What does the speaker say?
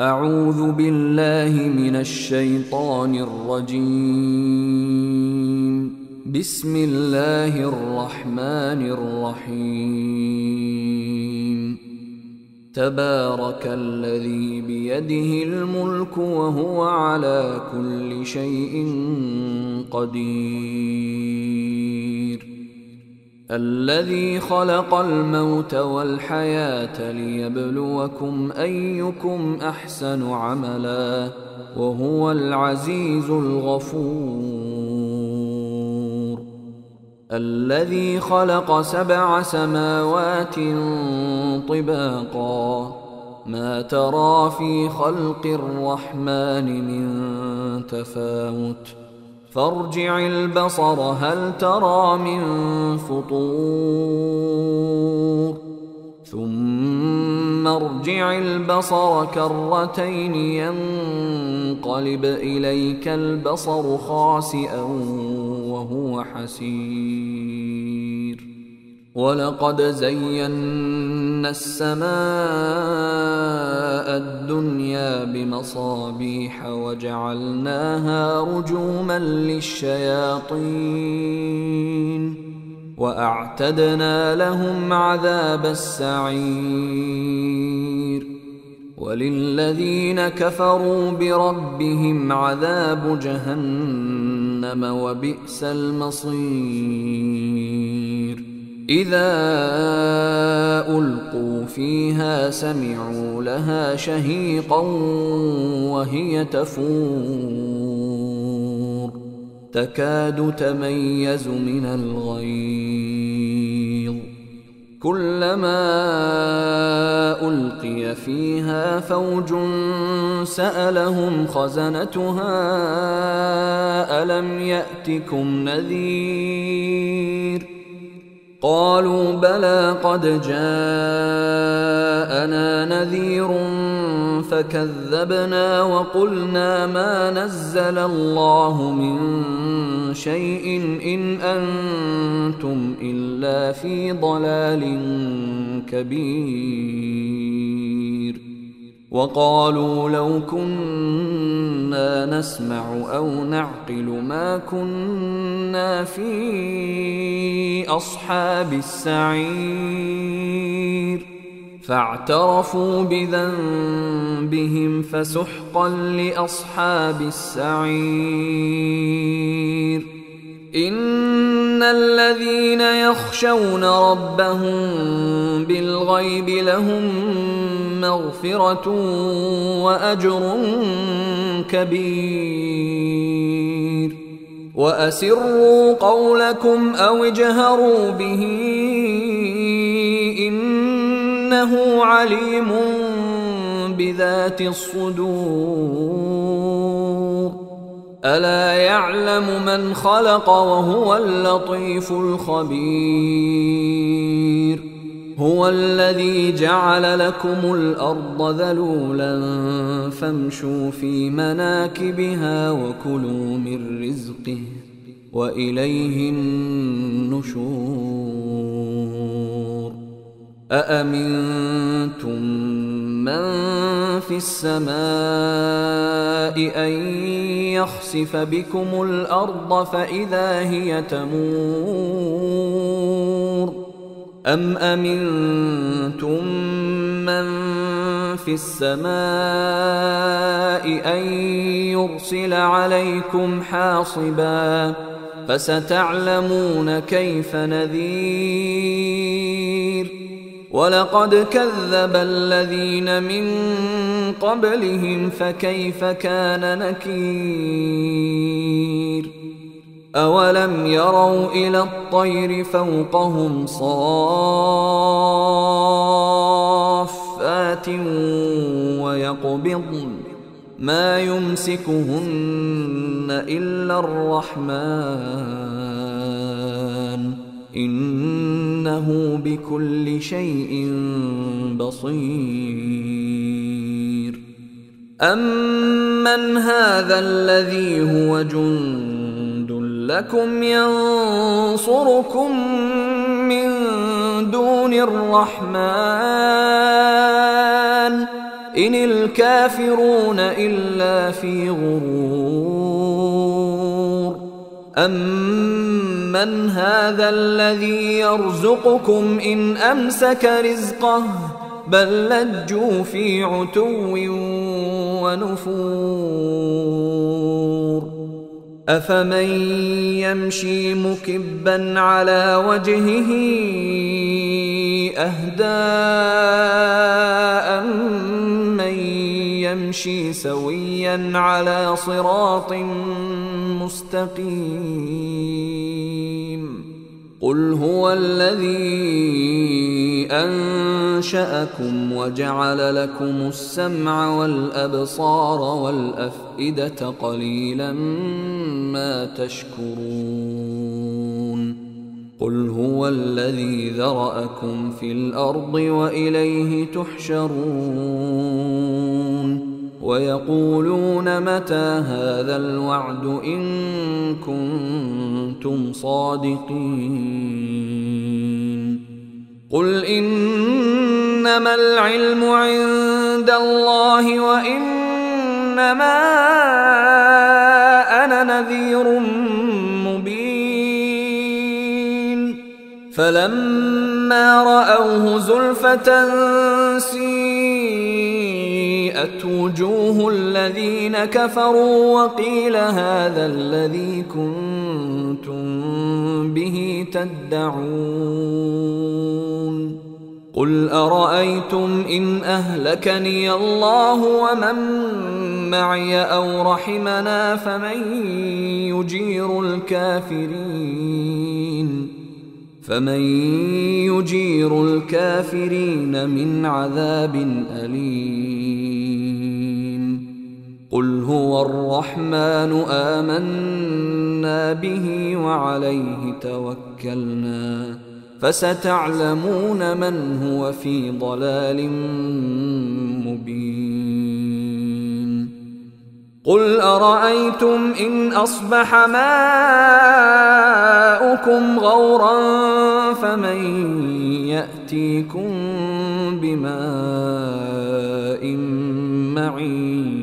أعوذ بالله من الشيطان الرجيم. بسم الله الرحمن الرحيم. تبارك الذي بيده الملك وهو على كل شيء قدير. الذي خلق الموت والحياة ليبلوكم أيكم أحسن عملا وهو العزيز الغفور. الذي خلق 7 سماوات طباقا ما ترى في خلق الرحمن من تفاوت فارجع البصر هل ترى من فطور ثم ارجع البصر كرتين ينقلب إليك البصر خاسئا وهو حسير. ولقد زينا السماء الدنيا بمصابيح وجعلناها رجوما للشياطين وأعتدنا لهم عذاب السعير. وللذين كفروا بربهم عذاب جهنم وبئس المصير. إذا ألقوا فيها سمعوا لها شهيقا وهي تفور تكاد تميز من الغيظ كلما ألقي فيها فوج سألهم خزنتها ألم يأتكم نذير قالوا بلى قد جاءنا نذير فكذبنا وقلنا ما نزل الله من شيء إن أنتم إلا في ضلال كبير. وقالوا لو كنا نسمع أو نعقل ما كنا في أصحاب السعير فاعترفوا بذنبهم فسحقا لأصحاب السعير. إن الذين يخشون ربهم بالغيب لهم مغفرة وأجر كبير. وأسروا قولكم أو اجهروا به إنه عليم بذات الصدور. ألا يعلم من خلق وهو اللطيف الخبير. هو الذي جعل لكم الأرض ذلولا فامشوا في مناكبها وكلوا من رزقه وإليه النشور. أأمنتم من في السماء أن يخسف بكم الأرض فإذا هي تمور أم أمنتم من في السماء أن يرسل عليكم حاصبا فستعلمون كيف نذير. ولقد كذب الذين من قبلهم فكيف كان نكير. أولم يروا إلى الطير فوقهم صافات ويقبضن ما يمسكهن إلا الرحمن إنه بكل شيء بصير. أمن هذا الذي هو جند لكم ينصركم من دون الرحمن إن الكافرون إلا في غرور. أمن هذا الذي يرزقكم إن أمسك رزقه بل لجوا في عتو ونفور. أفمن يمشي مكبا على وجهه أهدى أمن يمشي سويا على صراط مستقيم. قل هو الذي أنشأكم وجعل لكم السمع والأبصار والأفئدة قليلا ما تشكرون. قل هو الذي ذرأكم في الأرض وإليه تحشرون. ويقولون متى هذا الوعد إن كنتم صادقين. قل إنما العلم عند الله وإنما أنا نذير مبين. فلما رأوه زلفة سيئت وجوه الذين كفروا وقيل هذا الذي كنتم به تدعون. قل أرأيتم إن أهلكني الله ومن معي أو رحمنا فمن يجير الكافرين من عذاب أليم. قل هو الرحمن آمنا به وعليه توكلنا فستعلمون من هو في ضلال مبين. قل أرأيتم إن أصبح ماؤكم غورا فمن يأتيكم بماء معين.